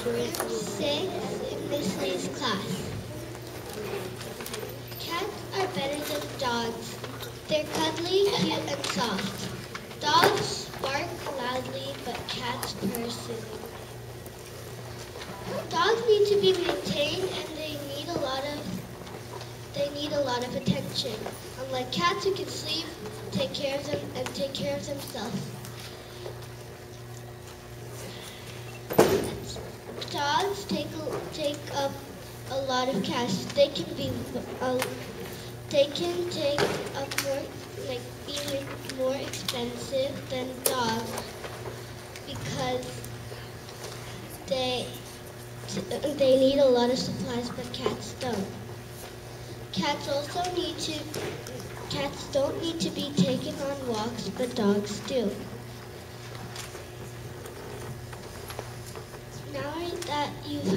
6 in Miss Lee's class. Cats are better than dogs. They're cuddly, cute, and soft. Dogs bark loudly, but cats purr soothingly. Dogs need to be maintained, and they need a lot of attention. Unlike cats who can sleep, take care of them, and take care of themselves. Dogs take up a lot of cash. They can take up even more expensive than dogs because they need a lot of supplies, but cats don't. Cats don't need to be taken on walks, but dogs do. Now that you've